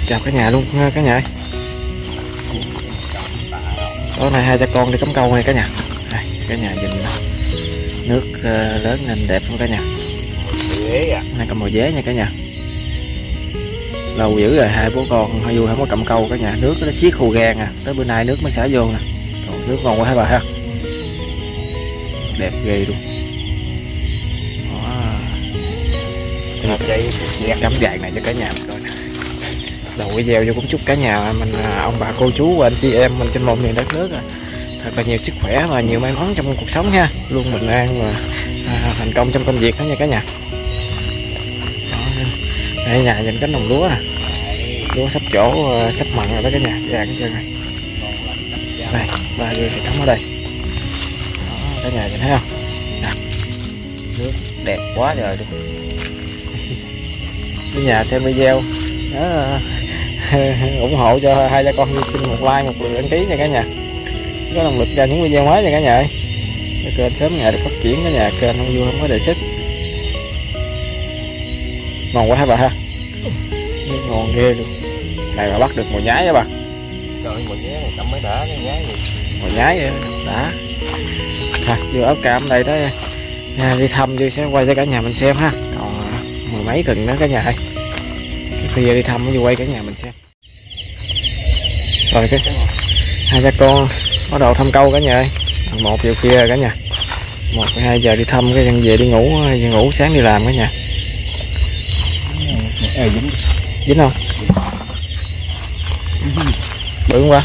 Chào cả nhà luôn cả nhà ơi. Tối nay hai cha con đi cắm câu này cả nhà. Đây, cả nhà nhìn nước lớn nên đẹp không cả nhà. Này cầm mồi dế nha cả nhà. Lâu dữ rồi hai bố con hơi vui không có cầm câu cả nhà, nước nó xiết khô gan à, tới bữa nay nước mới xả vô nè. Nước ngon quá hả bà ha. Đẹp ghê luôn. Cắm vàng này cho cả nhà mình coi nè. Đầu video vô cũng chúc cả nhà mình, ông bà cô chú và anh chị em mình trên một miền đất nước thật là nhiều sức khỏe và nhiều may mắn trong cuộc sống ha, luôn bình an và thành công trong công việc đó nha cả nhà. Đây nhà nhìn cánh đồng lúa nè, lúa sắp chỗ sắp mặn rồi đó cả nhà, vàng chưa này. Đây ba người thì cắm ở đây đó, cả nhà nhìn thấy không nè, nước đẹp quá trời luôn. Cả nhà xem video đó, ủng hộ cho hai cha con Hy Sinh một like, một lượt đăng ký nha cả nhà, có động lực ra những video mới nha cả nhà ơi. Kênh sớm ngày được phát triển cả nhà, kênh không vui không có đề xuất. Ngon quá hả bà ha, ngon ghê luôn. Này mà bắt được mồi nhái đó bà. Trời ơi, mồi nhái này cầm mới đã, nhái gì mồi nhái vậy đã. Thôi vô ốc cam đây đó, đi thăm vô sẽ quay cho cả nhà mình xem ha, còn mười mấy cần nữa cả nhà ơi. Bây giờ đi thăm vô quay cả nhà mình xem. Rồi cái hai cha con bắt đầu thăm câu cả nhà ơi. 1 giờ khuya rồi cả nhà, 1-2 giờ đi thăm cái dân về đi ngủ sáng đi làm cả nhà. Dính không? Bự không qua?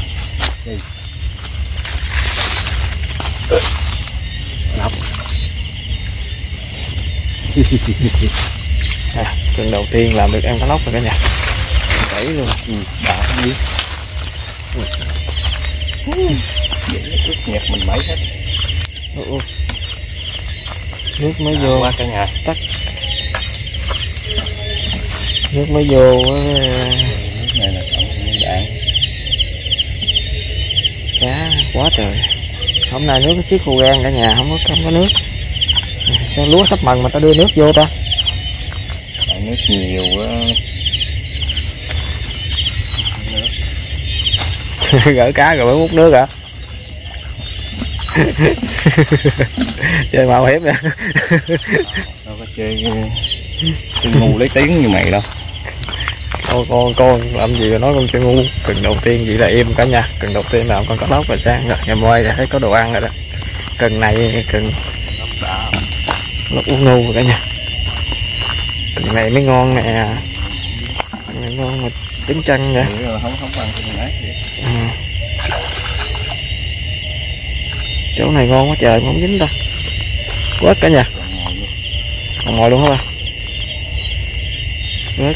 Đọc. Lần đầu tiên làm được em cá lóc rồi cả nhà. Chảy luôn. Đã không biết. Nước nhẹp mình mẩy hết. Nước mới vô qua cả nhà. Tắt. Nước mới vô. Nước này là cộng đạn. Cá quá trời. Hôm nay nước nó xiết khô gan cả nhà, không có nước. Sao lúa sắp mần mà ta đưa nước vô ta? Tại nước nhiều quá. Gỡ cá rồi mới múc nước hả? Chơi mạo hiểm nè. Đâu có chơi ngu lấy tiếng như mày đâu. Con làm gì mà nói con chơi ngu. Cần đầu tiên vậy là im cả nhà. Cần đầu tiên làm con cá lóc và sang rồi ngày mai là thấy có đồ ăn rồi đó. Cần này cần lóc uống ngu rồi cả nhà. Cần này mới ngon nè. Cần này ngon mà trứng chân vậy. Không bằng cái nãy vậy. Chỗ này ngon quá trời, không dính ta. Quết cả nhà. Còn ngồi luôn hả ba? Quết.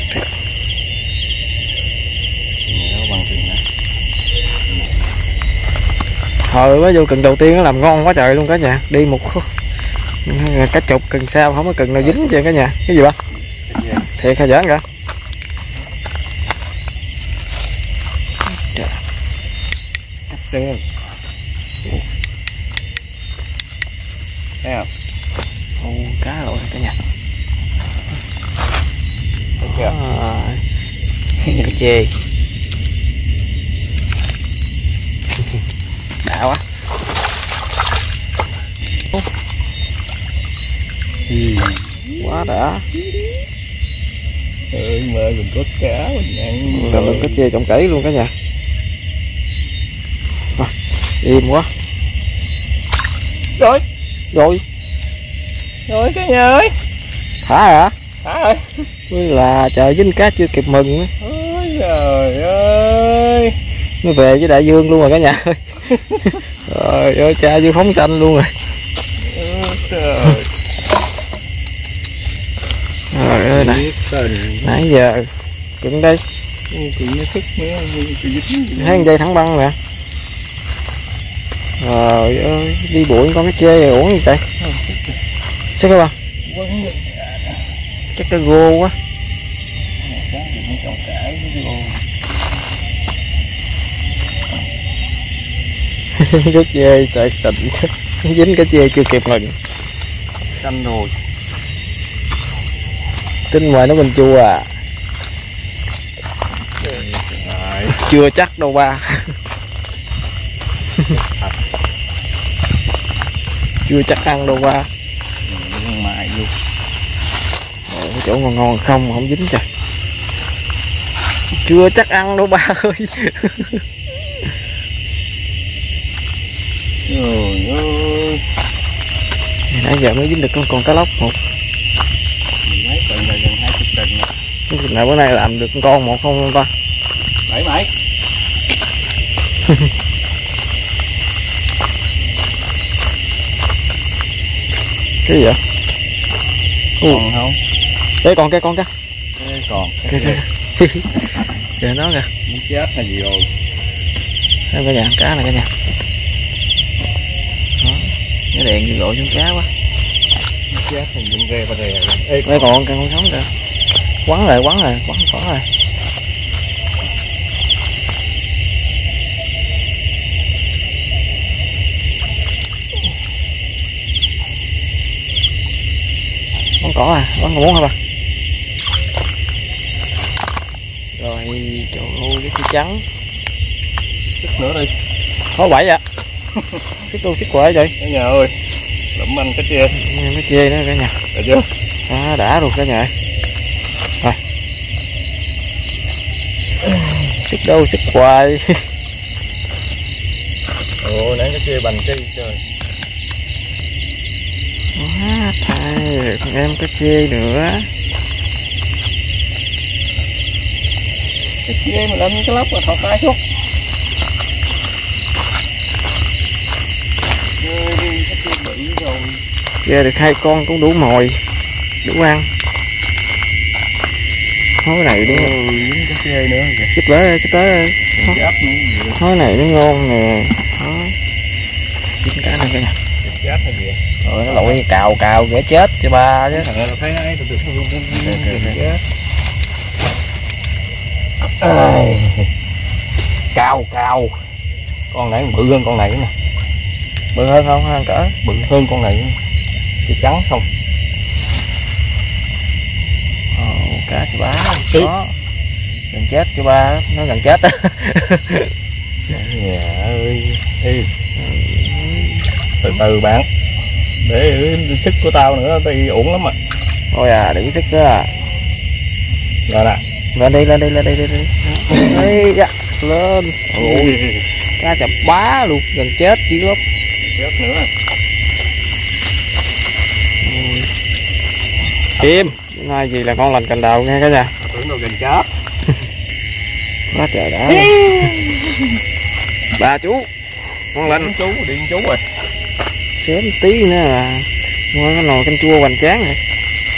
Hồi mới vô cần đầu tiên nó làm ngon quá trời luôn cả nhà. Đi một cả chục cần sao không có cần nào dính vậy cả nhà. Cái gì ba? Thiệt hay giỡn kìa? Cắt trơn. Thấy không? Cá rồi cả nhà. Thấy chưa? Cá chê. Đã quá. Quá đã. Ơi mà mình có cá mình ăn. Mình có chê trọng kỹ luôn cả nhà. Im quá. Rồi. Rồi. Rồi cả nhà ơi. Thả hả? Thả rồi. Là trời dính cá chưa kịp mừng nữa. Ôi trời ơi. Nó về với đại dương luôn rồi cả nhà ơi. Trời ơi cha dương phóng xanh luôn rồi. Trời ơi nè. Nãy giờ cưng đây. Thấy dây thẳng băng nè. Trời ơi đi bụi con cái chê rồi uống gì vậy? Sao các bạn? Chắc cái gô quá. Cái chê trời tịnh dính cái chê chưa kịp mừng. Xanh rồi. Tính ngoài nó bên chua à. Chưa chắc đâu ba. Chưa chắc ăn đâu ba. Mại luôn. Cái chỗ ngon ngon không dính trời. Chưa chắc ăn đâu ba ơi. Trời ơi. Nãy giờ mới dính được con cá lóc một. Mấy tuần là gần 20 tuần rồi. Cái thịt này bữa nay làm được con một không ta? Bảy mấy. Cái gì vậy? Còn không? Đây còn cái con cá. Còn. Kìa nó kìa. Muốn chết là gì rồi? Đây cả nhà, cá này cả nhà. Đó. Cái đèn như gọi trong cá quá. Muốn chết thì đừng ghê và rè. Đây còn con sống kìa. Quắn rồi. Quắn cỏ à, quắn còn muốn hả ba? Rồi, trời ơi, cái chi trắng. Sức nữa đi. Thôi bảy vậy. Sức đâu sức quậy vậy. Cả nhà ơi. Lụm anh cái chê. Cái chê nữa cả nhà. Được chưa? Đã luôn cả nhà ơi. Rồi. Sức đâu sức hoài. Ồ, nãy cái chê bành chi trời. Quá thay, con em có chê nữa. Cái chê mà lên cái lóc là thọt tay xuống. Ơi, cái chê bự rồi. Chê được 2 con cũng đủ mồi, đủ ăn. Hối này đi. Dính cái chê nữa. Xích tới. Cháp nữa. Hối này nó ngon nè. Hối. Dính cá này cả nhà. Cháp hay gì? Rồi nó lội cào ghẻ chết cho ba chứ. Thằng này thấy ấy được chết. Cào. Con này bự hơn con này nè. Bự hơn không? Hơn cỡ. Bự hơn con này. Chỉ trắng không. Cá cho ba. Đó. Gần chết cho ba, nó gần chết á. Nhà ơi. Ê. Từ từ bạn. Để sức của tao nữa thì uổng lắm à. Thôi à, đừng sức đó à. Rồi nè. Lên đi. Ê, dạ. Lên. Ôi, cá chập bá luôn, gần chết dữ lắm. Chết nữa. Im, nay gì là con lành cành đầu nghe cả nhà. Tưởng đâu gần chết. Quá trời đã. Ba chú, con lành. Điện chú rồi. Xém tí nữa là ngon cái nồi canh chua hoành tráng này.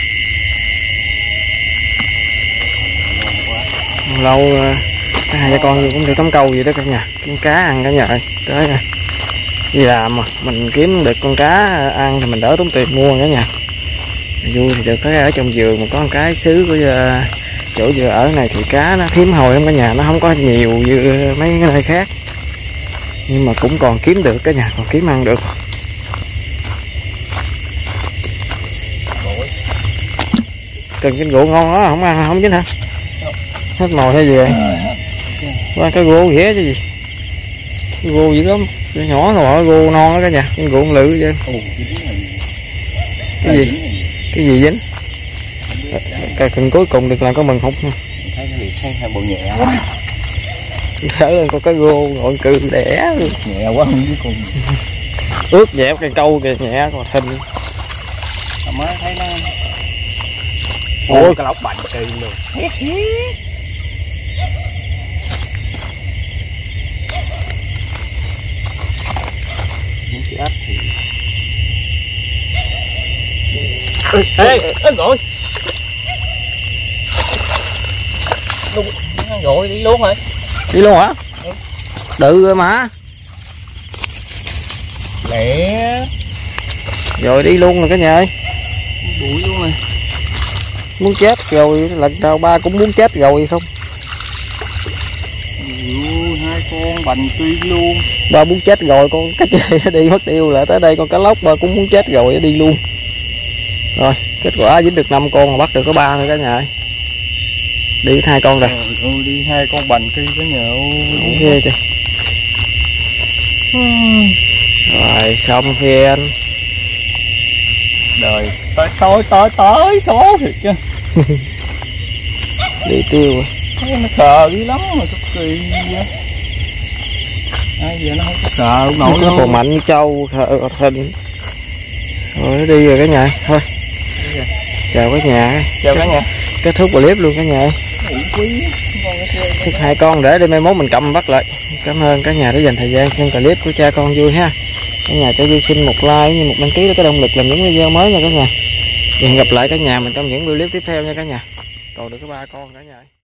Lâu hai cha con cũng đi cắm câu gì đó cả nhà, kiếm cá ăn cả nhà ơi. Tới nè, đi làm mà mình kiếm được con cá ăn thì mình đỡ tốn tiền mua cả nhà. Vui thì được cái ở trong vườn mà có một cái xứ của chỗ vừa ở này thì cá nó hiếm hoi lắm cả nhà, nó không có nhiều như mấy cái nơi khác, nhưng mà cũng còn kiếm được cả nhà, còn kiếm ăn được. Cần cái gỗ ngon đó không ăn không dính hả? Hết mồi hay gì vậy? Qua cái gỗ ghẻ chứ gì? Cái gỗ dữ lắm, cái nhỏ thôi, gỗ non đó cả nhà, cái gỗ lự chứ. Cái gì? Cái gì dính? Cái cần cuối cùng được làm có mừng không? Thấy cái liệt thấy bộ nhẹ quá. Sợ lên con cái gô ngồi cừ đẻ luôn. Nhẹ quá không biết cùng. Ướt dẹp cây câu kìa, nhẹ còn thình. Mới thấy nó. Ôi cái lóc bành kỳ luôn. Muốn chết thì. Ê, gọi. Gọi đi luôn hả? Đi luôn hả? Đự rồi mà. Lẹ. Rồi đi luôn rồi cả nhà ơi. Bụi luôn rồi. Muốn chết rồi, lần đầu ba cũng muốn chết rồi không? Hai con bành tuy luôn. Ba muốn chết rồi, con cá chê nó đi mất tiêu là tới đây con cá lóc ba cũng muốn chết rồi nó đi luôn. Rồi, kết quả dính được 5 con mà bắt được có 3 thôi cả nhà ơi. Đi 2 con rồi. Đi 2 con bành kia cái nhà. Ghê trời. Rồi xong phiên. Đời tới số thiệt chứ. Đi tiêu rồi. Nó khờ dữ lắm mà sao kỳ vậy. Ai giờ nó không có khờ lúc nổi Nó còn mạnh như trâu hình. Rồi nó đi rồi cả nhà. Thôi. Chào cả nhà. Chào cả nhà. Kết thúc clip luôn cả nhà. Xích 2 con để mai mốt mình cầm bắt lại. Cảm ơn cả nhà đã dành thời gian xem clip của cha con vui ha. Cả nhà cho vui xin một like như một đăng ký để có động lực làm những video mới nha cả nhà. Và hẹn gặp lại cả nhà mình trong những video tiếp theo nha cả nhà. Còn được có 3 con cả nhà.